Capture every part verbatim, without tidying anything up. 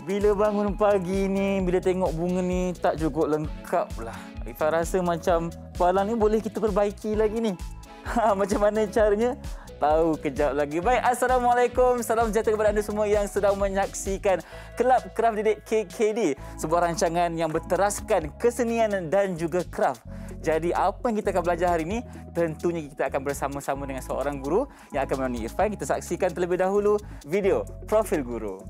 Bila bangun pagi ni, bila tengok bunga ni tak cukup lengkap lah. Ifan rasa macam balang ni boleh kita perbaiki lagi ni. Ha, macam mana caranya? Tahu kejap lagi. Baik, Assalamualaikum. Salam sejahtera kepada anda semua yang sedang menyaksikan Kelab Kraft Didik K K D. Sebuah rancangan yang berteraskan kesenian dan juga kraft. Jadi apa yang kita akan belajar hari ini? Tentunya kita akan bersama-sama dengan seorang guru yang akan menemani Irfan. Kita saksikan terlebih dahulu video profil guru.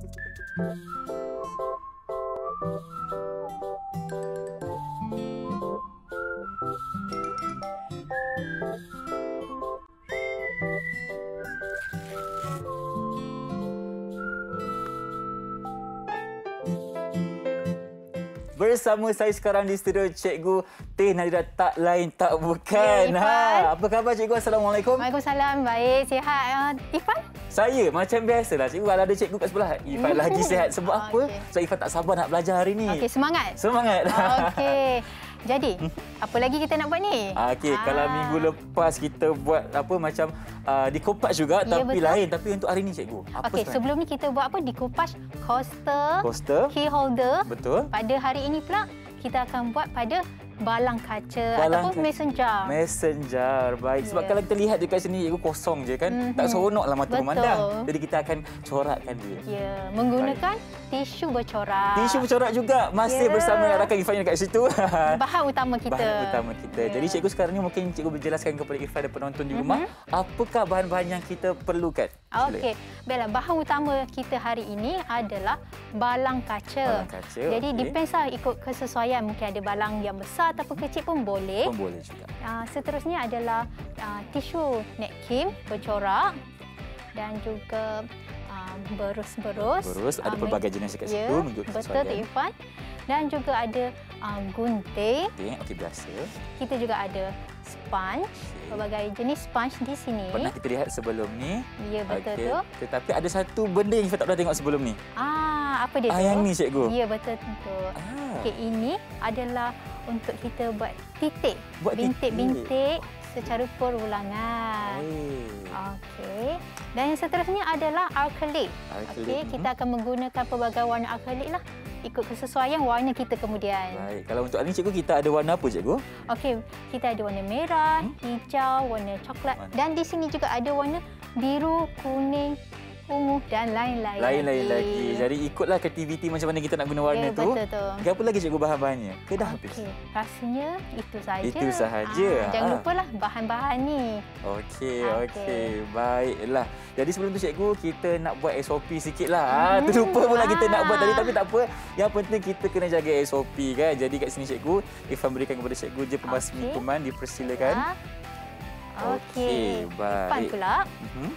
Bersama saya sekarang di studio Cikgu Teh Nadira, tak lain tak bukan. Ya, ha, apa khabar Cikgu? Assalamualaikum. Waalaikumsalam. Baik, sihat. Uh, Irfan? Saya macam biasalah Cikgu, kalau ada Cikgu kat sebelah, Irfan lagi sihat. Sebab oh, apa? Okay. Sebab Irfan tak sabar nak belajar hari ni. Okey, semangat. Semangat. Okey. Jadi, apa lagi kita nak buat ni? Okey, ah. kalau minggu lepas kita buat apa macam uh, dikupas juga, ya, tapi betul. lain. Tapi untuk hari ni Cikgu, apa Okey, sebelum ni kita buat apa? Dikupas coaster, coaster, key holder. Betul. Pada hari ini pula, kita akan buat pada balang kaca balang ataupun messenger. Messenger, baik. Yeah. Sebab kalau kita lihat dekat sini, Cikgu, kosong je kan. Mm-hmm. Tak seronoklah mata Betul. memandang. Jadi kita akan corakkan dia. Ya, yeah. menggunakan baik. tisu bercorak. Tisu bercorak juga. Masih yeah. bersama rakan Irfan dekat situ. Bahan utama kita. Bahan utama kita. Yeah. Jadi Cikgu sekarang ni mungkin Cikgu berjelaskan kepada Irfan dan penonton di rumah, mm-hmm. apakah bahan-bahan yang kita perlukan. Okey. Baiklah, bahan utama kita hari ini adalah balang kaca. Balang kaca. Jadi okay. depends lah ikut kesesuaian. Mungkin ada balang yang besar ataupun kecil pun boleh. Pun boleh juga. Uh, seterusnya adalah uh, tisu napkin bercorak dan juga uh, berus-berus. Berus, ada uh, pelbagai jenis dekat ya, situ mengikut betul, Tik Irfan. Dan juga ada uh, gunting. Gunting, okey, biasa. Kita juga ada sponge, okay. pelbagai jenis sponge di sini. Pernah kita lihat sebelum ni. Ya, betul okay. tu. Tetapi ada satu benda yang kita tak pernah tengok sebelum ni. Ah, apa dia ah, tu? Yang ni, Cikgu. Ya, betul tu. Ah. Okey, ini adalah untuk kita buat titik. Buat bintik-bintik secara perulangan. Okey. Dan yang seterusnya adalah akrilik. Okey, kita akan menggunakan pelbagai warna akrilik lah. Ikut kesesuaian warna kita kemudian. Baik. Kalau untuk hari ini, Cikgu, kita ada warna apa, Cikgu? Okey, kita ada warna merah, hmm? hijau, warna coklat. Warna. Dan di sini juga ada warna biru, kuning, ungu dan lain-lain Lain-lain lagi. lagi. Jadi ikutlah aktiviti macam mana kita nak guna warna ya, tu. Betul tu. Okay, apa lagi Cikgu bahan-bahannya? Ke dah habis? Okey, rasanya itu sahaja. Itu sahaja. Ah, jangan lupalah bahan-bahan ni. Okey, okey. Okay. Baiklah. Jadi sebelum tu Cikgu, kita nak buat S O P sikitlah. Hmm. Ah, terlupa pula kita nak buat tadi, tapi tak apa. Yang penting kita kena jaga S O P kan. Jadi kat sini Cikgu, Irfan berikan kepada Cikgu je pembasmi okay. kuman, dipersilakan. Ya. Okey, okay. Baik. Irfan pula. Uh-huh.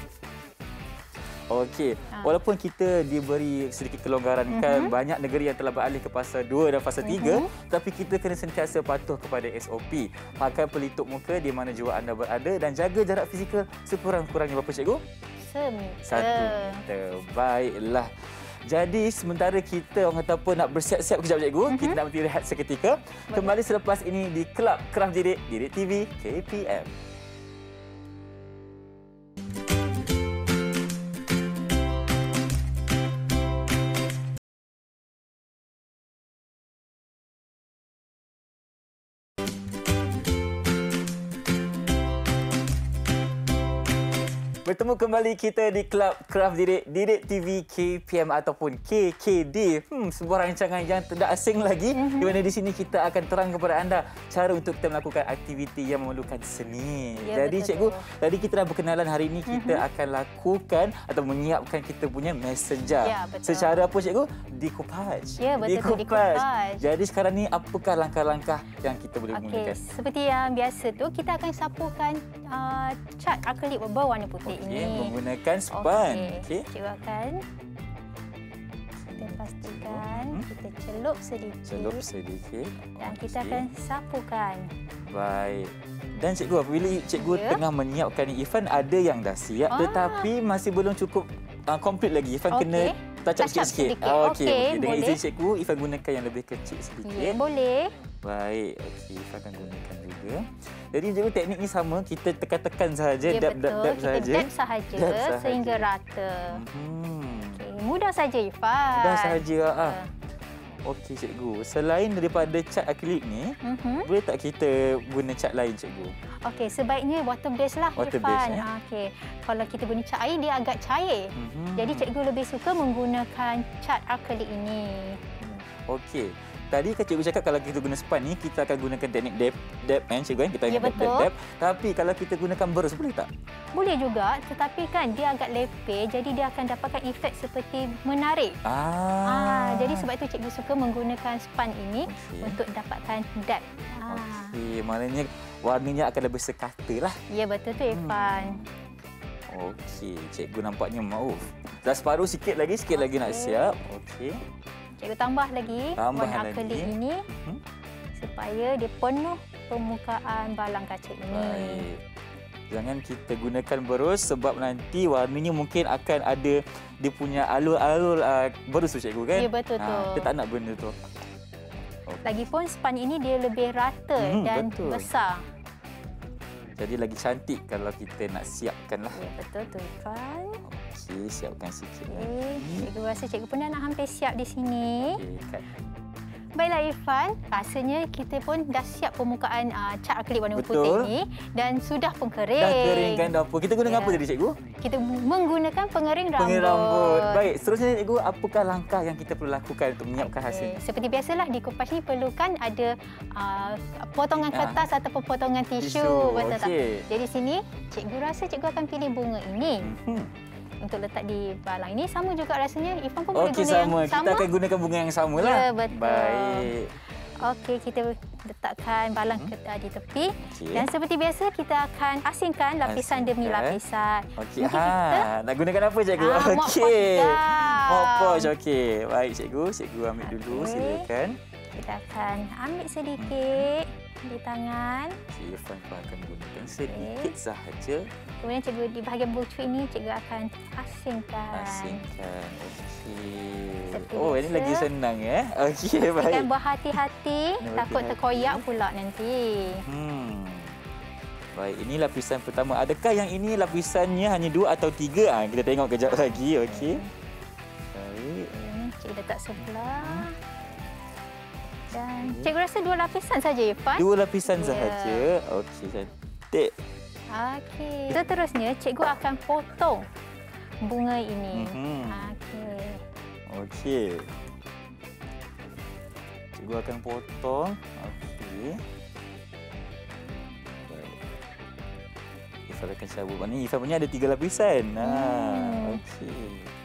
Okey, ha. walaupun kita diberi sedikit kelonggaran mm-hmm. kan, banyak negeri yang telah beralih ke fasa dua dan fasa tiga, mm-hmm. tapi kita kena sentiasa patuh kepada S O P. Pakai pelitup muka di mana jua anda berada dan jaga jarak fizikal sekurang-kurangnya berapa, Cikgu? Semeter. Satu meter. Baiklah. Jadi sementara kita orang kata apa nak bersiap-siap kejap, Cikgu, mm-hmm. kita nak berhenti rehat seketika. Boleh. Kembali selepas ini di Kelab Kraft Didik, Didik T V K P M. Bertemu kembali kita di Kelab Kraft Didik, Didik T V K P M ataupun K K D. Hmm, sebuah rancangan yang tidak asing lagi. Mm-hmm. Di mana di sini kita akan terang kepada anda cara untuk kita melakukan aktiviti yang memerlukan seni. Ya, jadi betul, Cikgu, betul. Tadi kita dah berkenalan, hari ini kita mm-hmm. akan lakukan atau menyiapkan kita punya messenger. Ya, betul. Secara apa, Cikgu? Dikupas. Ya, betul. Dikupas. dikupas. Jadi sekarang ni apakah langkah-langkah yang kita boleh okay. gunakan? Seperti yang biasa tu, kita akan sapukan uh, cat akrilik berwarna putih. Okay, ini menggunakan span. Okey. Okay. Cikgu akan kita pastikan hmm. kita celup sedikit. Celup sedikit. Dan kita okay. akan sapukan. Baik. Dan Cikgu, apabila Cikgu ya. tengah menyiapkan ni, Irfan ada yang dah siap ah. tetapi masih belum cukup uh, komplit lagi. Irfan okay. kena touch up sikit-sikit. Ah, Okey. Okay. Okay. Dengan boleh. izin Cikgu, Irfan gunakan yang lebih kecil sedikit. Ya, boleh. Baik. Okey, Irfan akan gunakan juga. Jadi Cikgu, teknik ni sama, kita tekan-tekan sahaja, ya, dab dab dab sahaja. Kita dab sahaja sehingga rata. Hmm. Okay. Mudah mudah saja, Irfan. Mudah saja. Ah. Okey, cikgu. Selain daripada cat akrilik ni, uh-huh. boleh tak kita guna cat lain, cikgu? Okey, sebaiknya water base lah, water Irfan. Base, eh? Okey. Kalau kita guna cat air, dia agak cair. Uh-huh. Jadi, cikgu lebih suka menggunakan cat akrilik ini. Okey. Tadi kan cikgu cakap kalau kita guna span ni, kita akan gunakan teknik dab, dab kan, cikgu kan? Kita ya, akan betul. dab, dab. Tapi kalau kita gunakan berus, boleh tak? Boleh juga, tetapi kan dia agak lepeh, jadi dia akan dapatkan efek seperti menarik. Ah. ah jadi sebab itu cikgu suka menggunakan span ini okay. untuk dapatkan dab. Ah. Okey, maknanya warnanya akan lebih sekata lah. Ya, betul tu, Irfan. Hmm. Okey, cikgu nampaknya maaf. Dah separuh sikit lagi, sikit okay. lagi nak siap. Okey. Cikgu tambah lagi tambah warna akrilik ini hmm? supaya dia penuh permukaan balang kaca ini. Baik. Jangan kita gunakan berus sebab nanti warnanya mungkin akan ada dia punya alur-alur uh, berus tu, cikgu kan? Ya, betul tu. Ha, kita tak nak benda tu. Okay. Lagipun span ini dia lebih rata hmm, dan betul. besar. Jadi lagi cantik kalau kita nak siapkan lah. Ya, betul tu, Irfan. Okey, siapkan sikit. Okay. Cikgu rasa cikgu pun dah nak hampir siap di sini. Okey, kat. Baiklah, Irfan. Rasanya kita pun dah siap permukaan uh, cat akrilik warna putih ini dan sudah pun kering. Dah kering kan dapur. Kita gunakan ya. apa tadi, cikgu? Kita menggunakan pengering rambut. Pengering rambut. Baik, seterusnya, cikgu, apakah langkah yang kita perlu lakukan untuk menyiapkan okay. hasil? Seperti biasalah, di kupas ni perlukan ada uh, potongan kertas ha. ataupun potongan tisu. tisu. Betul okay. tak? Jadi sini, cikgu rasa cikgu akan pilih bunga ini. Hmm. Untuk letak di balang ini sama juga rasanya. Irfan pun boleh okay, guna sama. yang sama. Kita akan gunakan bunga yang sama lah. Ya, betul. Baik. Okey, kita letakkan balang hmm. di tepi. Okay. Dan seperti biasa, kita akan asingkan lapisan asingkan. demi lapisan. Okey, ha. Kita... Nak gunakan apa, cikgu? Ah, okey. Mop posh. Okey. Baik, cikgu. Cikgu ambil okay. dulu. Silakan. Kita akan ambil sedikit hmm. di tangan. Okey, Irfan akan gunakan sedikit okay. sahaja. Kemudian cikgu di bahagian bucu ini cikgu akan asingkan. Asingkan. Okey. Oh, ini lagi senang ya. Okey, baik. Jangan berhati-hati, takut terkoyak pula nanti. Hmm. Baik, ini lapisan pertama. Adakah yang ini lapisannya hanya dua atau tiga? Ah, kita tengok kejap lagi. Okey. Baik. Hmm, cikgu letak sebelah. Dan cikgu rasa dua lapisan saja, Irfan. Dua lapisan yeah. sahaja. Okey, cantik. Okey. Seterusnya, cikgu akan potong bunga ini. Mm-hmm. Okey. Okey. Cikgu akan potong. Okey. Baik. Ifan akan cabut. Ini Ifan punya ada tiga lapisan. Hmm. Ha, okey.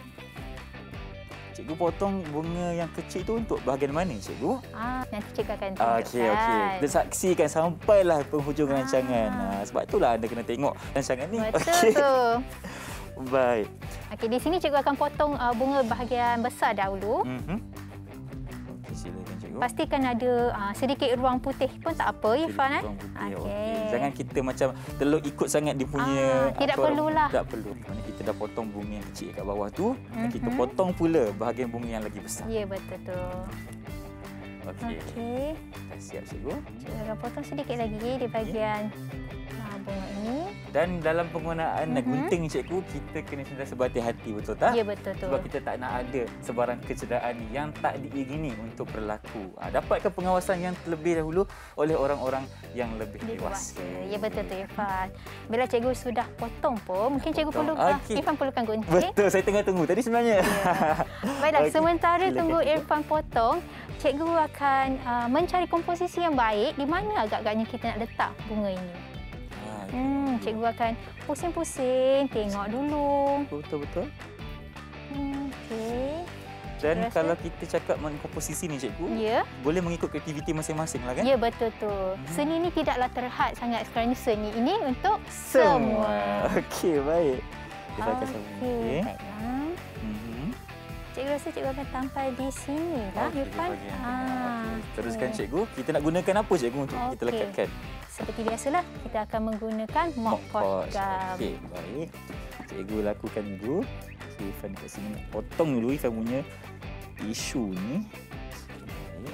Cikgu potong bunga yang kecil tu untuk bahagian mana, cikgu? Ah, nanti cikgu akan tunjukkan. Okey, okey. Kita saksikan sampailah penghujung ah. rancangan. Ha, sebab itulah anda kena tengok rancangan ni. Betul okay. tu. Baik. Okey, di sini cikgu akan potong uh, bunga bahagian besar dahulu. Mhm. Okey, silakan cikgu. Pastikan ada uh, sedikit ruang putih pun tak apa, Irfan eh. Okey. Okay. Jangan kita macam terlalu ikut sangat dia punya ah, tidak perlulah. Tak perlu. Mana kita dah potong bunga yang kecil kat bawah tu, mm-hmm. kita potong pula bahagian bunga yang lagi besar. Ya, betul tu. Okey. Okey. Dah siap, cikgu. Cikgu akan potong sedikit lagi di bahagian okay. bunga ini. Dan dalam penggunaan mm-hmm. gunting, cikgu, kita kena sentiasa berhati-hati, betul tak? Ya, betul tu. Sebab kita tak nak ada sebarang kecederaan yang tak diingini untuk berlaku. Ha, dapatkan pengawasan yang terlebih dahulu oleh orang-orang yang lebih dewasa. Ya, betul tu, Irfan. Bila cikgu sudah potong pun, mungkin cikgu perlu okay. Irfan perlukan gunting. Betul, saya tengah tunggu tadi sebenarnya. Ya. Baiklah, okay. sementara Silakan tunggu cikgu. Irfan potong, cikgu akan uh, mencari komposisi yang baik di mana agak-agaknya kita nak letak bunga ini. Hmm, cikgu akan pusing-pusing, tengok dulu. Betul-betul. Hmm, okey. Dan Rasa? kalau kita cakap mengenai komposisi ni, cikgu, ya. boleh mengikut aktiviti masing-masing lah kan? Ya, betul tu. Hmm. Seni ni tidaklah terhad sangat kerana seni ini untuk semua. semua. Okey, baik. Kita akan okay. sama. Okey. Baiklah. Mm-hmm. Cikgu rasa cikgu akan tampal di sini lah, okay, Irfan. Ah, okay. Teruskan, okay. cikgu. Kita nak gunakan apa, cikgu, untuk okay. kita lekatkan? Seperti biasalah, kita akan menggunakan mop posh gum. Okey, baik. Cikgu lakukan dulu. Okay, Irfan kat sini. Potong dulu Irfan punya tisu ni. Baik.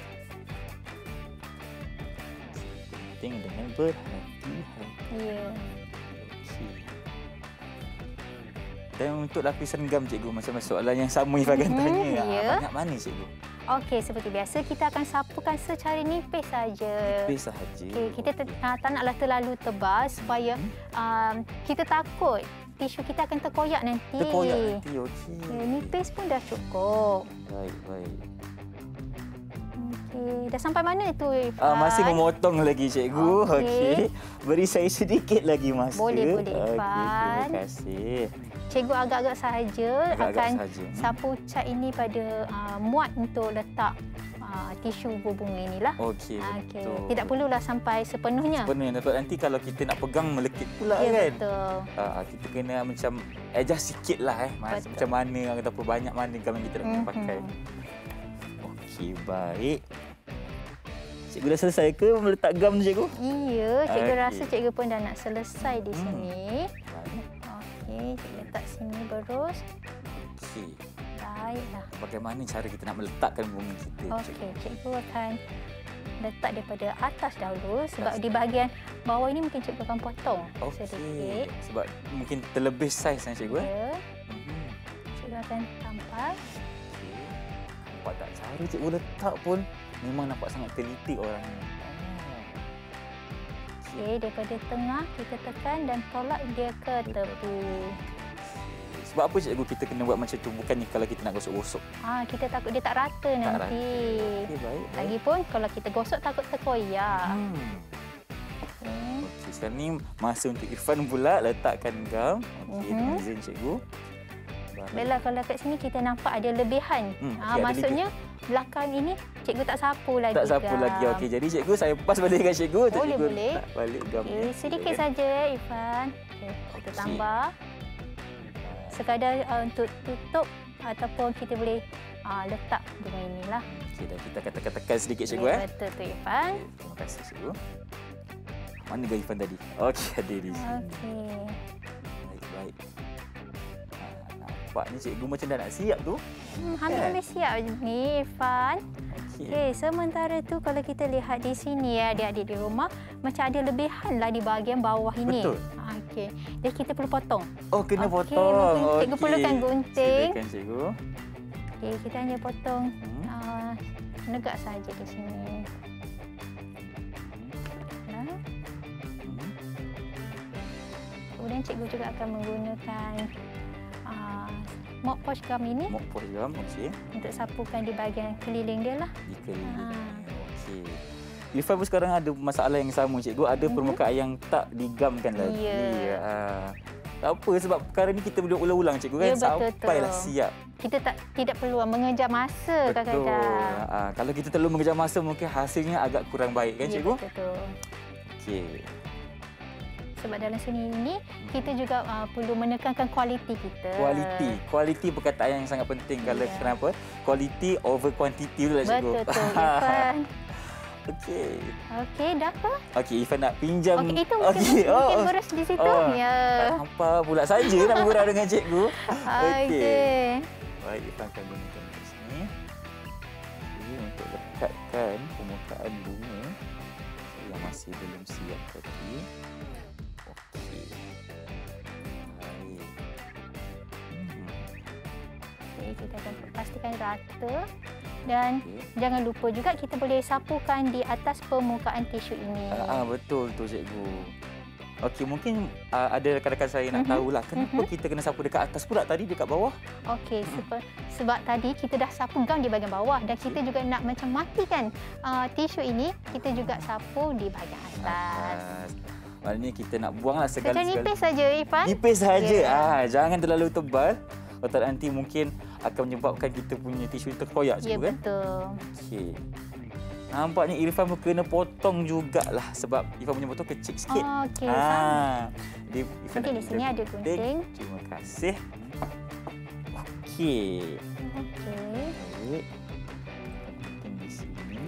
Penting dengan berhati-hati. Ya. Okey. Dan untuk lapisan gam cikgu, macam soalan yang sama Ifan akan tanya. Mm-hmm, ya. Banyak mana cikgu? Okey, seperti biasa kita akan sapukan secara nipis saja. Nipis sahaja. Okey, kita okay. uh, tak naklah terlalu tebal supaya um, kita takut tisu kita akan terkoyak nanti. Terkoyak nanti, okey. Okay, nipis pun dah cukup. Baik, baik. Okey, dah sampai mana tu Ifan? Uh, masih memotong lagi cikgu. Okey. Okay. Beri saya sedikit lagi masa. Boleh, boleh Ifan. Okay, terima kasih. Cikgu agak-agak sahaja agak-agak akan sahaja. sapu cat ini pada uh, muat untuk letak uh, tisu bunga inilah. Okey, okay. betul. Tidak perlulah sampai sepenuhnya. Sepenuhnya. Nanti kalau kita nak pegang melekit pula ya, kan. Betul. Uh, kita kena macam adjust sikit lah eh. Betul. Macam mana ataupun banyak mana gam yang kita nak mm-hmm. pakai. Okey, baik. Cikgu dah selesai ke meletak gam tu cikgu? Iya, cikgu okay. rasa cikgu pun dah nak selesai di hmm. sini. Okey, cikgu letak sini berus. Okey. Baiklah. Bagaimana cara kita nak meletakkan bunga kita? Okey, cikgu akan letak daripada atas dahulu sebab atas. Di bahagian bawah ini mungkin cikgu akan potong okay. sedikit. Sebab mungkin terlebih saiz kan cikgu? Ya. Hmm. Cikgu akan tampal. Okay. Nampak tak cara cikgu letak pun memang nampak sangat teliti orang ni. Okey, daripada tengah kita tekan dan tolak dia ke tepi. Sebab apa cikgu kita kena buat macam tu? Bukannya kalau kita nak gosok-gosok. Ah, kita takut dia tak rata tak nanti. Rata. Okay, baik, baik. Lagipun kalau kita gosok takut terkoyak. Hmm. Okey, okay, sekarang ni masa untuk Irfan pula letakkan gam. Okey, mm-hmm. izin cikgu. Baiklah, kalau kat sini kita nampak ada lebihan. Hmm, ah, maksudnya lebih. Belakang ini cikgu tak sapu lagi. Tak sapu gam. lagi. Okey, jadi cikgu saya pas balik dengan cikgu. Boleh, cikgu boleh. Tak balik gam. Okay, sedikit okay. saja Irfan. Okay, kita okay. tambah. Sekadar uh, untuk tutup ataupun kita boleh uh, letak bunga inilah. Okey, dah kita akan tekan-tekan sedikit cikgu okay, eh. Betul tu Irfan. Okay, terima kasih cikgu. Mana gam Irfan tadi? Okey, ada di sini. Okey. Baik, baik. Nampaknya cikgu macam dah nak siap tu. Hmm, hampir-hampir yeah. siap ni Irfan. Okey, okay, sementara tu kalau kita lihat di sini ya adik-adik di rumah macam ada lebihan lah di bahagian bawah ini. Betul. Okey. Jadi kita perlu potong. Oh, kena okay, potong. Mungkin cikgu okay. perlukan gunting. Silakan cikgu. Okey, kita hanya potong hmm. uh, negak saja di sini. Nah. Hmm. Kemudian cikgu juga akan menggunakan uh, mop wash gum ini. Mop wash gum, okey. Untuk sapukan di bahagian keliling dia lah. Di keliling. Ha. Okey. Irfan pun sekarang ada masalah yang sama cikgu, ada mm-hmm. permukaan yang tak digamkan lagi. Ya. Ha. Tak apa sebab perkara ni kita boleh ulang-ulang cikgu kan, ya, sampailah siap. Kita tak tidak perlu mengejar masa kadang-kadang. Ha. Kalau kita terlalu mengejar masa mungkin hasilnya agak kurang baik kan cikgu? Ya, betul. Okey. Sebab dalam seni ini kita juga uh, perlu menekankan kualiti kita. Kualiti, kualiti perkataan yang sangat penting. Yeah. Kalau kenapa? Quality over quantity lah cikgu. Betul tu, Irfan. Okey. Okey, dah ke? Okey, Irfan nak pinjam. Okey, itu mungkin, okay. mungkin oh. beres di situ. Oh. Ya. Apa pula saja nak bergurau dengan cikgu. Okey. Okay. Baik, Irfan akan gunakan di sini. Jadi untuk lekatkan permukaan bunga yang masih belum siap tadi. Kita akan pastikan rata dan okay. jangan lupa juga kita boleh sapukan di atas permukaan tisu ini. Ah, ah betul tu cikgu. Okey, mungkin uh, ada rakan-rakan saya nak mm-hmm. tahulah kenapa mm-hmm. kita kena sapu dekat atas pula tadi dekat bawah? Okey, mm. sebab, sebab tadi kita dah sapu gam di bahagian bawah dan kita juga nak macam matikan uh, tisu ini, kita juga sapu di bahagian atas. atas. Maknanya kita nak buanglah segala-segala. Macam nipis saja, Irfan. Nipis saja. Yeah. Ah, jangan terlalu tebal. Kalau nanti mungkin akan menyebabkan kita punya tisu terkoyak cikgu ya, kan? Betul. Okey. Nampaknya Irfan pun kena potong jugalah sebab Irfan punya potong kecil sikit. Oh, okey. Ah. Jadi Irfan okay, di sini ada gunting. Terima kasih. Okey. Okey. Baik. Gunting di sini.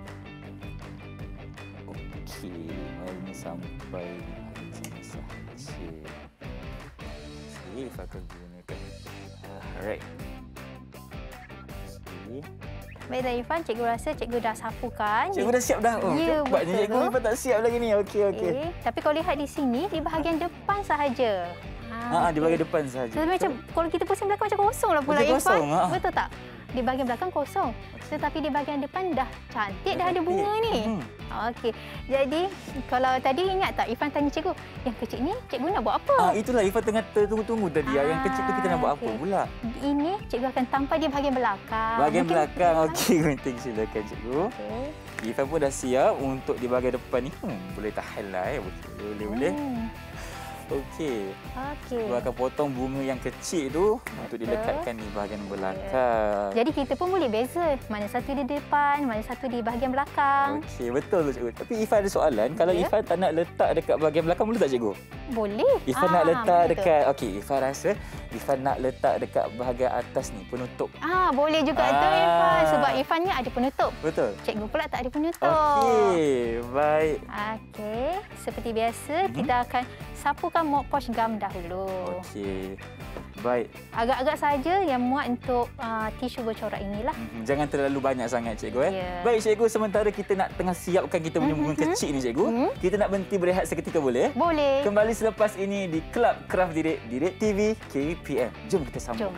Okey. Mari sampai di sini sahaja. Okey, Irfan akan gunakan. Alright. Okay. Baiklah Irfan, cikgu rasa cikgu dah sapukan. Cikgu dah siap dah. Oh, ya, cepat cikgu Irfan tak siap lagi ni. Okey, okey. Okay. Tapi kalau lihat di sini, di bahagian depan sahaja. Ha, Ah, di bahagian depan saja. So, macam kalau kita pusing belakang macam kosong lah pula macam Irfan. kosong, ha. Betul tak? Di bahagian belakang kosong. Tetapi di bahagian depan dah cantik, dah ada bunga ni. Hmm. Okey. Jadi kalau tadi ingat tak Irfan tanya cikgu, yang kecil ni cikgu nak buat apa? Ah, itulah Irfan tengah tunggu-tunggu tadi. Ah, yang kecil tu kita nak buat okay. apa pula? Ini cikgu akan tampal di bahagian belakang. Bahagian Mungkin belakang. Okey, Gunting silakan cikgu. Okey. Irfan pun dah siap untuk di bahagian depan ni. Hmm, boleh tahan lah eh. Boleh, boleh. Hmm. Okey. Okey. Kita akan potong bunga yang kecil tu Betul. untuk dilekatkan di bahagian belakang. Jadi kita pun boleh beza mana satu di depan, mana satu di bahagian belakang. Okey, betul tu cikgu. Tapi Irfan ada soalan, kalau yeah. Irfan tak nak letak dekat bahagian belakang boleh tak cikgu? Boleh. Irfan ah, nak letak dekat okey, Irfan rasa Irfan nak letak dekat bahagian atas ni penutup. Ah, boleh juga ah. tu Irfan sebab Irfan ni ada penutup. Betul. Cikgu pula tak ada penutup. Okey, baik. Okey, seperti biasa mm-hmm. kita akan sapukan mop wash gum dahulu. Okey. Baik. Agak-agak saja yang muat untuk uh, tisu bercorak inilah. Mm-hmm. Jangan terlalu banyak sangat cikgu eh. Yeah. Baik cikgu, sementara kita nak tengah siapkan kita punya bunga mm-hmm. kecil ni cikgu, mm-hmm. kita nak berhenti berehat seketika boleh? Boleh. Kembali selepas ini di Club Craft Didik Didik T V K P M. Jom kita sambung. Jom.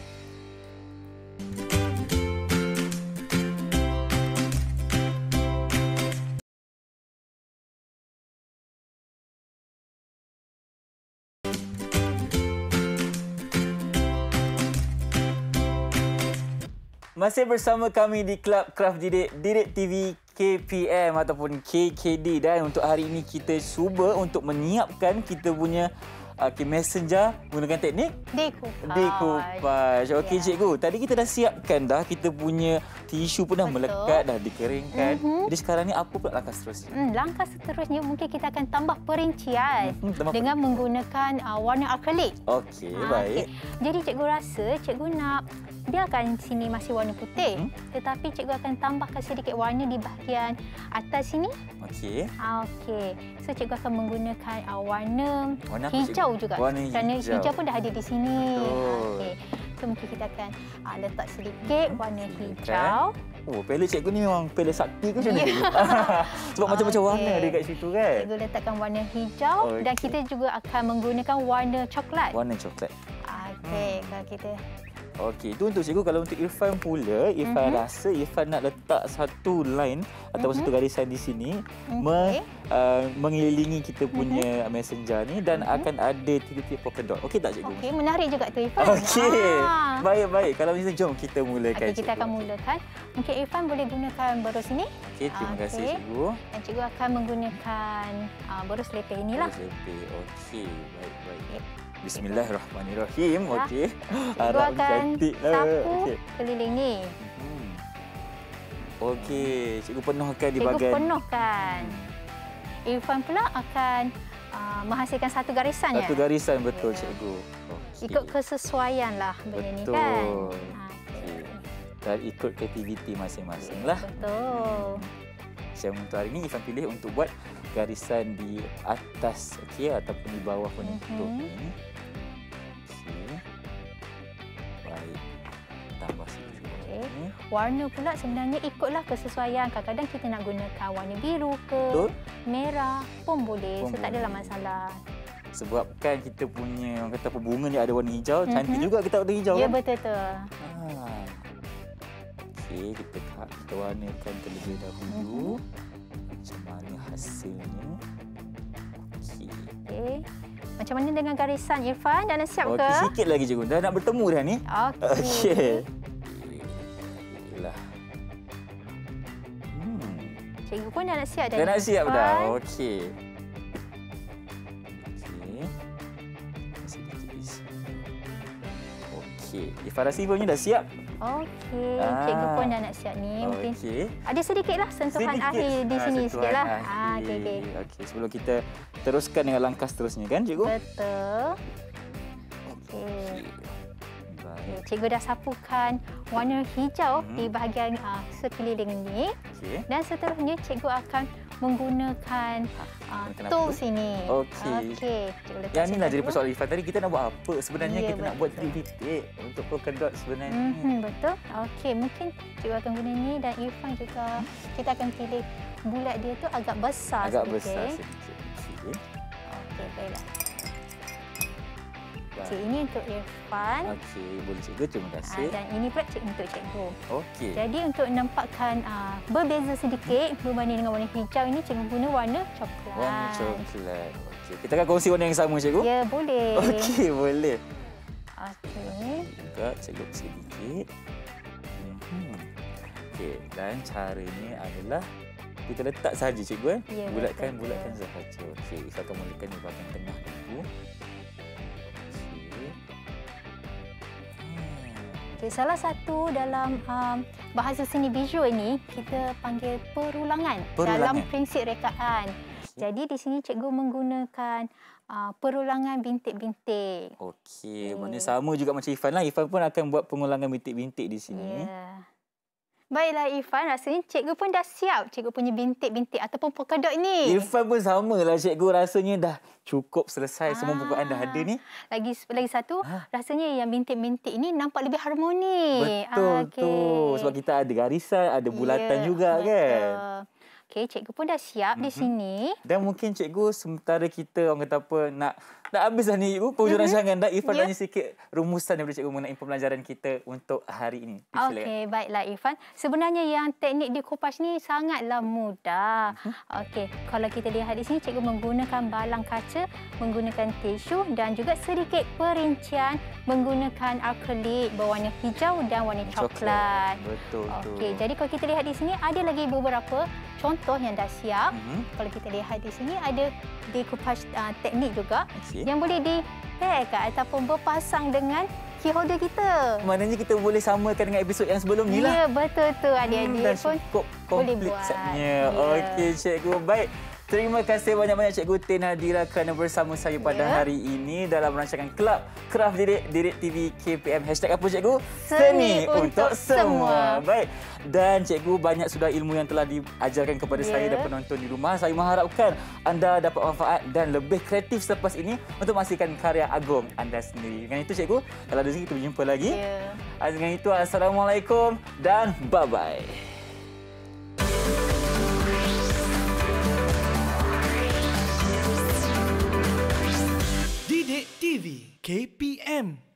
Masih bersama kami di Club Craft Didik Didik T V K P M ataupun K K D, dan untuk hari ini kita cuba untuk menyiapkan kita punya okay, messenger menggunakan teknik decoupage. Decoupage. Okey yeah. cikgu, tadi kita dah siapkan dah kita punya tisu pun dah Betul. melekat, dah dikeringkan. Mm-hmm. Jadi sekarang ni apa pula langkah seterusnya? Hmm, langkah seterusnya mungkin kita akan tambah perincian mm-hmm. dengan menggunakan uh, warna akrilik. Okey, ha, baik. Okay. Jadi cikgu rasa cikgu nak biarkan sini masih warna putih, hmm? tetapi cikgu akan tambahkan sedikit warna di bahagian atas sini. Okey. Okey. So cikgu akan menggunakan uh, warna, warna hijau juga. Warna Kerana hijau. hijau pun dah ada di sini. Okey. So mungkin kita akan uh, letak sedikit warna hijau. Oh, palette cikgu ni memang palette sakti ke macam mana? Sebab okay. macam-macam warna dekat situ kan. Cikgu letakkan warna hijau okay. dan kita juga akan menggunakan warna coklat. Warna coklat. Okey, hmm. kalau kita Okey, itu untuk cikgu. Kalau untuk Irfan pula, Irfan mm-hmm. rasa Irfan nak letak satu line ataupun mm-hmm. satu garisan di sini okay. me, uh, mengelilingi kita punya mm-hmm. messenger ni dan mm-hmm. akan ada tiga-tiga polka dot. Okey tak cikgu? Okey, menarik juga tu Irfan. Okey. Ah. Baik-baik. Kalau macam jom kita mulakan. Okey, kita akan mulakan. Mungkin Irfan boleh gunakan berus ini. Okey, terima okay. kasih cikgu. Dan cikgu akan menggunakan uh, berus lepeh inilah. Berus lepeh. Okey, baik-baik. Okay. Bismillahirrahmanirrahim. Okey. Harap cantik sapu okay. keliling ni. Hmm. Okey, cikgu penuhkan di cikgu bahagian. Cikgu penuhkan. Irfan pula akan uh, menghasilkan satu garisan ya. Satu garisan betul yeah. cikgu. Okay. Ikut kesesuaian lah benda ni kan. Okay. Dan ikut kreativiti masing-masing lah. Betul. Yang untuk hari ini Irfan pilih untuk buat garisan di atas okey ataupun di bawah penutup mm-hmm. ini. Okey. Baik. Tambah sikit. Okay. Warna pula sebenarnya ikutlah kesesuaian. Kadang-kadang kita nak gunakan warna biru ke, Betul? merah pun boleh. Pun so boleh. Tak adalah masalah. Sebab kan kita punya orang kata apa bunga ni ada warna hijau, mm-hmm. cantik juga kita warna hijau ya, kan? Ya betul tu. Ha. Okey, kita kita warnakan terlebih dahulu. Mm-hmm. Macam mana hasilnya? Okey. Okay. Macam mana dengan garisan Irfan? Dah nak siap okay, ke? Okey, sikit lagi cikgu. Dah nak bertemu dah ni. Okey. Okey. Itulah. Hmm. Cikgu pun dah nak siap dah. Dah nak siap Irfan. dah. Okey. Okey. Sedikit isi. Okey. Irfan rasa ibunya dah siap. Okey, ah. cikgu pun dah nak siap ni. Mungkin okay. ada sedikitlah sentuhan sedikit. akhir di ah, sini sikitlah. Ah, okey okey. Okey, sebelum kita teruskan dengan langkah seterusnya kan, cikgu? Betul. Okey. Okay. Cikgu dah sapukan warna hijau hmm. di bahagian uh, sekeliling ini. Okay. Dan seterusnya cikgu akan menggunakan uh, tools ini. Okey. Okey. Yang inilah jadi persoalan Irfan. Tadi kita nak buat apa? Sebenarnya ya, kita betul. nak buat titik-titik untuk polka dot sebenarnya. Mm-hmm, betul. Okey, mungkin cikgu akan guna ini dan Irfan juga hmm? kita akan pilih bulat dia tu agak besar agak sedikit. Agak besar sedikit. Okey. Okey, baiklah. Okey, ini untuk Irfan. Okey, boleh cikgu. Terima kasih. Dan ini pula cik, untuk cikgu. Okey. Jadi untuk nampakkan uh, berbeza sedikit berbanding dengan warna hijau, ini cikgu guna warna coklat. Warna coklat. Okey, kita akan kongsi warna yang sama, cikgu? Ya, boleh. Okey, boleh. Okey. Juga cikgu sedikit. Hmm. Okey, dan caranya adalah kita letak saja, cikgu. Eh? Ya, bulatkan, betul. bulatkan sahaja. Okey, Ifah akan mulakan di bahagian tengah dulu. Okey. Hmm. Okay, salah satu dalam um, bahasa seni visual ini kita panggil perulangan, Perulangan. dalam prinsip rekaan. Jadi di sini cikgu menggunakan uh, perulangan bintik-bintik. Okey, maknanya sama juga macam Ifan lah. Ifan pun akan buat pengulangan bintik-bintik di sini. Ya. Baiklah Irfan, rasanya cikgu pun dah siap cikgu punya bintik-bintik ataupun polka dot ni. Irfan pun sama lah, cikgu. Rasanya dah cukup selesai. Ah. Semua bukaan dah ada ni. Lagi lagi satu, Ah. rasanya yang bintik-bintik ini nampak lebih harmoni. Betul, Ah, betul. okey. Sebab kita ada garisan, ada bulatan Ya, juga betul. kan. Okey, cikgu pun dah siap mm-hmm. di sini. Dan mungkin cikgu sementara kita orang kata apa nak nak habis dah ni cikgu penghujung Mm-hmm. rancangan dah. Irfan Ya. tanya sikit rumusan daripada cikgu mengenai pembelajaran kita untuk hari ini. Okey, baiklah Irfan. Sebenarnya yang teknik decoupage ni sangatlah mudah. Mm-hmm. Okey, kalau kita lihat di sini cikgu menggunakan balang kaca, menggunakan tisu dan juga sedikit perincian menggunakan akrilik berwarna hijau dan warna coklat. Betul tu. Okey, jadi kalau kita lihat di sini ada lagi beberapa contoh yang dah siap. Mm-hmm. Kalau kita lihat di sini ada decoupage uh, teknik juga Okey. yang boleh di-pair ataupun berpasang dengan key holder kita. Maknanya kita boleh samakan dengan episod yang sebelum ni lah. Ya, betul tu. Adik-adik Hmm, dah pun cukup boleh komplit buat. setnya. Ya. Okey, cikgu. Baik. Terima kasih banyak-banyak Cikgu Tin Hadira kerana bersama saya pada Ya. hari ini dalam rancangan Kelab Kraft Didik Didik T V K P M. Hashtag apa cikgu? Seni untuk semua. Baik. Dan cikgu banyak sudah ilmu yang telah diajarkan kepada Ya. saya dan penonton di rumah. Saya mengharapkan anda dapat manfaat dan lebih kreatif selepas ini untuk menghasilkan karya agung anda sendiri. Dengan itu cikgu, kalau ada rezeki kita berjumpa lagi. Ya. Dengan itu, Assalamualaikum dan bye-bye. Didik T V K P M